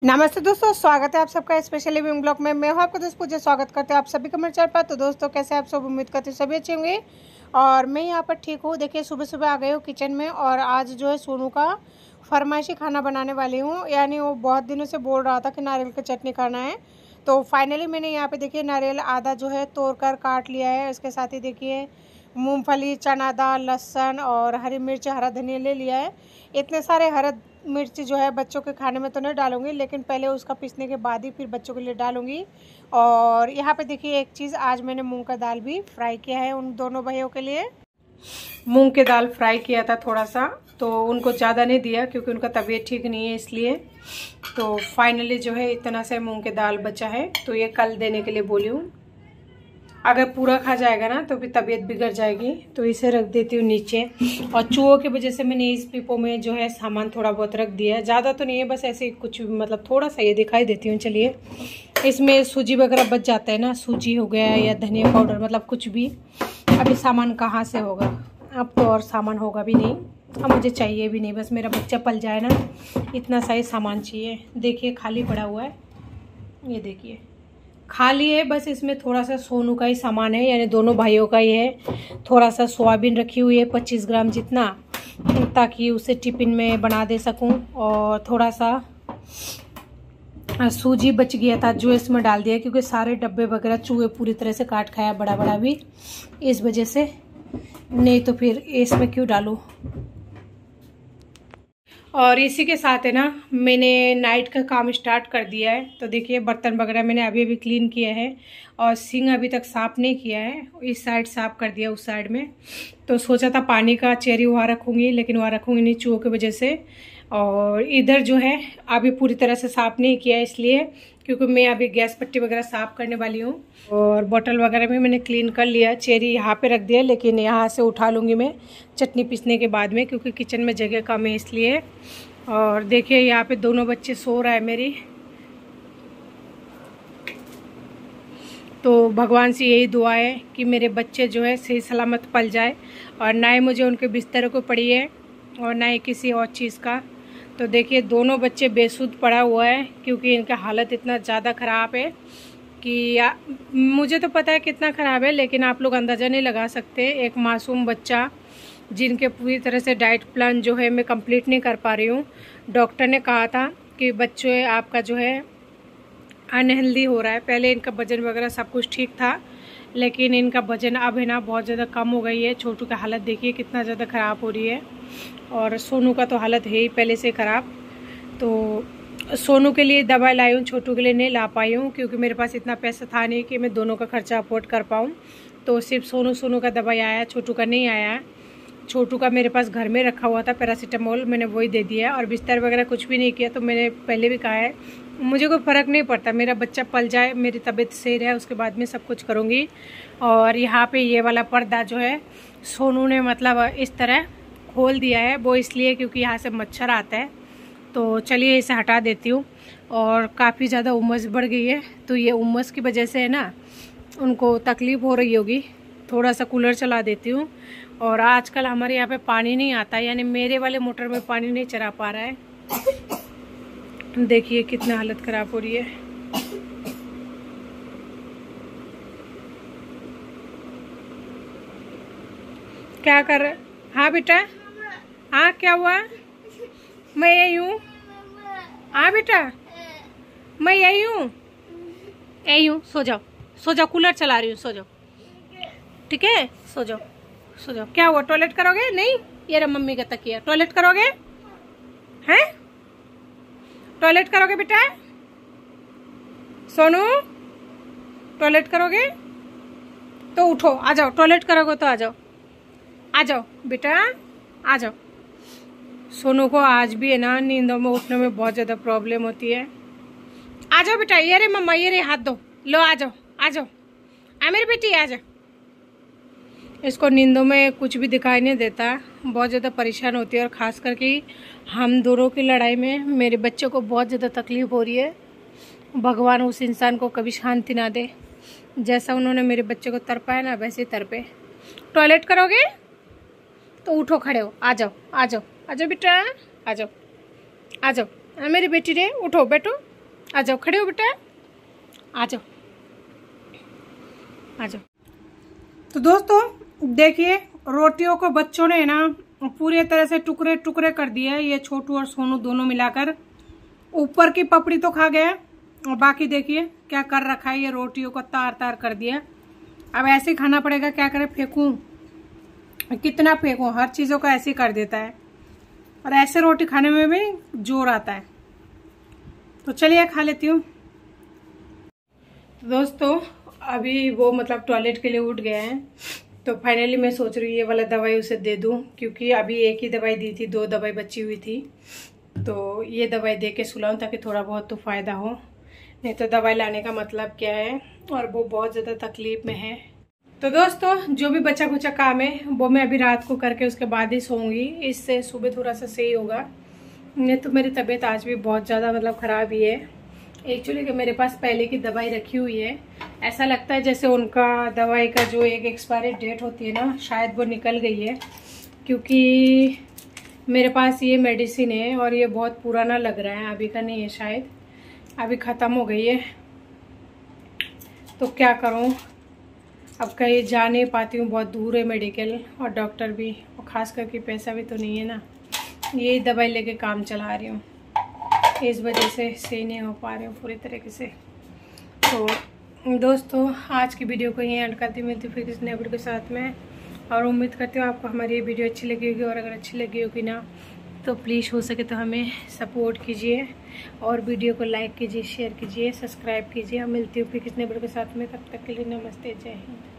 नमस्ते दोस्तों, स्वागत है आप सबका स्पेशल लिविंग ब्लॉग में। मैं हूं आपका दोस्त पूजा। स्वागत करते हैं आप सभी का मेरे चैनल पर। तो दोस्तों, कैसे आप सब? उम्मीद करते हैं सभी अच्छे होंगे और मैं यहां पर ठीक हूं। देखिए, सुबह सुबह आ गई हूं किचन में और आज जो है सोनू का फरमाइशी खाना बनाने वाली हूं। यानी वो बहुत दिनों से बोल रहा था कि नारियल की चटनी खाना है, तो फाइनली मैंने यहाँ पे देखिए नारियल आधा जो है तोड़ कर काट लिया है। उसके साथ ही देखिए मूंगफली, चना दाल, लहसुन और हरी मिर्च, हरा धनिया ले लिया है। इतने सारे हरा मिर्च जो है बच्चों के खाने में तो नहीं डालूंगी, लेकिन पहले उसका पीसने के बाद ही फिर बच्चों के लिए डालूंगी। और यहाँ पे देखिए एक चीज़, आज मैंने मूंग का दाल भी फ्राई किया है उन दोनों भाइयों के लिए। मूंग के दाल फ्राई किया था थोड़ा सा, तो उनको ज़्यादा नहीं दिया क्योंकि उनका तबीयत ठीक नहीं है, इसलिए। तो फाइनली जो है इतना सा मूंग के दाल बचा है, तो ये कल देने के लिए बोली हूँ। अगर पूरा खा जाएगा ना तो फिर तबीयत बिगड़ जाएगी, तो इसे रख देती हूँ नीचे। और चूहों की वजह से मैंने इस पीपो में जो है सामान थोड़ा बहुत रख दिया है, ज़्यादा तो नहीं है, बस ऐसे कुछ मतलब थोड़ा सा ये दिखाई देती हूँ। चलिए, इसमें सूजी वगैरह बच जाता है ना, सूजी हो गया या धनिया पाउडर, मतलब कुछ भी। अभी सामान कहाँ से होगा, अब तो और सामान होगा भी नहीं, अब मुझे चाहिए भी नहीं, बस मेरा बच्चा पल जाए ना, इतना सा ही सामान चाहिए। देखिए खाली पड़ा हुआ है, ये देखिए खाली है। बस इसमें थोड़ा सा सोनू का ही सामान है, यानी दोनों भाइयों का ही है। थोड़ा सा सोयाबीन रखी हुई है 25 ग्राम जितना, ताकि उसे टिफिन में बना दे सकूं। और थोड़ा सा सूजी बच गया था जो इसमें डाल दिया, क्योंकि सारे डब्बे वगैरह चूहे पूरी तरह से काट खाया, बड़ा बड़ा भी, इस वजह से। नहीं तो फिर इसमें क्यों डालूं। और इसी के साथ है ना, मैंने नाइट का काम स्टार्ट कर दिया है। तो देखिए बर्तन वगैरह मैंने अभी अभी क्लीन किया है और सिंक अभी तक साफ़ नहीं किया है। इस साइड साफ़ कर दिया, उस साइड में। तो सोचा था पानी का चेरी वहाँ रखूँगी, लेकिन वहाँ रखूँगी नहीं चूहों की वजह से। और इधर जो है अभी पूरी तरह से साफ़ नहीं किया, इसलिए क्योंकि मैं अभी गैस पट्टी वगैरह साफ़ करने वाली हूँ। और बॉटल वगैरह भी मैंने क्लीन कर लिया। चेरी यहाँ पे रख दिया, लेकिन यहाँ से उठा लूँगी मैं चटनी पीसने के बाद में, क्योंकि किचन में जगह कम है, इसलिए। और देखिए यहाँ पे दोनों बच्चे सो रहा है मेरी। तो भगवान से यही दुआ है कि मेरे बच्चे जो है सही सलामत पल जाए, और ना ही मुझे उनके बिस्तर को पड़ी है और ना ही किसी और चीज़ का। तो देखिए दोनों बच्चे बेसुध पड़ा हुआ है, क्योंकि इनका हालत इतना ज़्यादा ख़राब है कि मुझे तो पता है कितना ख़राब है, लेकिन आप लोग अंदाज़ा नहीं लगा सकते। एक मासूम बच्चा जिनके पूरी तरह से डाइट प्लान जो है मैं कंप्लीट नहीं कर पा रही हूँ। डॉक्टर ने कहा था कि बच्चे आपका जो है अनहेल्दी हो रहा है। पहले इनका वजन वगैरह सब कुछ ठीक था, लेकिन इनका वजन अब है ना बहुत ज़्यादा कम हो गई है। छोटू का हालत देखिए कितना ज़्यादा ख़राब हो रही है, और सोनू का तो हालत है ही पहले से ख़राब। तो सोनू के लिए दवाई लाई हूँ, छोटू के लिए नहीं ला पाई हूँ, क्योंकि मेरे पास इतना पैसा था नहीं कि मैं दोनों का खर्चा अफोर्ड कर पाऊँ। तो सिर्फ सोनू का दवाई आया, छोटू का नहीं आया। छोटू का मेरे पास घर में रखा हुआ था पैरासीटामोल, मैंने वही दे दिया। और बिस्तर वगैरह कुछ भी नहीं किया। तो मैंने पहले भी कहा है, मुझे कोई फ़र्क नहीं पड़ता, मेरा बच्चा पल जाए, मेरी तबीयत सही रहे, उसके बाद में सब कुछ करूँगी। और यहाँ पे ये वाला पर्दा जो है सोनू ने मतलब इस तरह खोल दिया है, वो इसलिए क्योंकि यहाँ से मच्छर आता है। तो चलिए इसे हटा देती हूँ। और काफ़ी ज़्यादा उमस बढ़ गई है, तो ये उमस की वजह से है ना उनको तकलीफ़ हो रही होगी। थोड़ा सा कूलर चला देती हूँ। और आजकल हमारे यहाँ पे पानी नहीं आता, यानी मेरे वाले मोटर में पानी नहीं चला पा रहा है। देखिए कितना हालत ख़राब हो रही है। क्या कर रहे? हाँ बेटा, हाँ क्या हुआ? मैं यही हूँ। हाँ बेटा, मैं यही हूँ, यही हूँ। सो जाओ, सो जाओ, कूलर चला रही हूँ, सो जाओ, ठीक है? सो जाओ, सो जाओ। क्या हुआ, टॉयलेट करोगे? नहीं, ये रहा मम्मी का तकिया। टॉयलेट करोगे? हैं? टॉयलेट करोगे बेटा? सोनू, टॉयलेट करोगे तो उठो, आ जाओ। टॉयलेट करोगे तो आ जाओ, आ जाओ बेटा, आ जाओ। सोनू को आज भी है ना नींदों में उठने में बहुत ज़्यादा प्रॉब्लम होती है। आ जाओ बेटा, ये रे मम्मा, ये रे हाथ दो, लो आ जाओ, आ जाओ, आ मेरी बेटी आ जाओ। इसको नींदों में कुछ भी दिखाई नहीं देता, बहुत ज़्यादा परेशान होती है। और ख़ास करके हम दोनों की लड़ाई में मेरे बच्चे को बहुत ज़्यादा तकलीफ़ हो रही है। भगवान उस इंसान को कभी शांति ना दे, जैसा उन्होंने मेरे बच्चे को तड़पाया ना, वैसे तड़पे। टॉयलेट करोगे तो उठो, खड़े हो, आ जाओ, आ जाओ, आ जाओ बेटा, आ जाओ, आ जाओ। मेरी बेटी रे, उठो, बैठो, आ जाओ, खड़े हो बेटा, आ जाओ आ जाओ। तो दोस्तों देखिए, रोटियों को बच्चों ने ना पूरी तरह से टुकड़े टुकड़े कर दिए। ये छोटू और सोनू दोनों मिलाकर ऊपर की पपड़ी तो खा गए और बाकी देखिए क्या कर रखा है, ये रोटियों को तार तार कर दिया। अब ऐसे ही खाना पड़ेगा, क्या करें, फेंकूं, कितना फेंकूं, हर चीज़ों को ऐसे ही कर देता है। और ऐसे रोटी खाने में भी जोर आता है। तो चलिए खा लेती हूँ। दोस्तों अभी वो मतलब टॉयलेट के लिए उठ गए हैं, तो फाइनली मैं सोच रही हूँ ये वाला दवाई उसे दे दूँ, क्योंकि अभी एक ही दवाई दी थी, 2 दवाई बची हुई थी। तो ये दवाई दे के सुलाऊँ ताकि थोड़ा बहुत तो फ़ायदा हो, नहीं तो दवाई लाने का मतलब क्या है। और वो बहुत ज़्यादा तकलीफ में है। तो दोस्तों जो भी बचा कुचा काम है वो मैं अभी रात को करके उसके बाद ही सोऊंगी, इससे सुबह थोड़ा सा सही होगा। नहीं तो मेरी तबीयत आज भी बहुत ज़्यादा मतलब ख़राब ही है। एक्चुअली कि मेरे पास पहले की दवाई रखी हुई है, ऐसा लगता है जैसे उनका दवाई का जो एक एक्सपायरी डेट होती है ना, शायद वो निकल गई है, क्योंकि मेरे पास ये मेडिसिन है और ये बहुत पुराना लग रहा है, अभी का नहीं है, शायद अभी ख़त्म हो गई है। तो क्या करूं, अब कहीं जा नहीं पाती हूँ, बहुत दूर है मेडिकल और डॉक्टर भी, और ख़ास करके पैसा भी तो नहीं है ना, यही दवाई लेके काम चला रही हूँ, इस वजह से सही नहीं हो पा रही हूँ पूरी तरीके से। तो दोस्तों आज की वीडियो को यहीं एंड करती, मिलती फिर किसी नए वीडियो के साथ में। और उम्मीद करती हूँ आपको हमारी ये वीडियो अच्छी लगी होगी, और अगर अच्छी लगी होगी ना तो प्लीज़ हो सके तो हमें सपोर्ट कीजिए और वीडियो को लाइक कीजिए, शेयर कीजिए, सब्सक्राइब कीजिए। मिलती हूँ फिर किसी नए वीडियो के साथ में, तब तक के लिए नमस्ते, जय हिंद।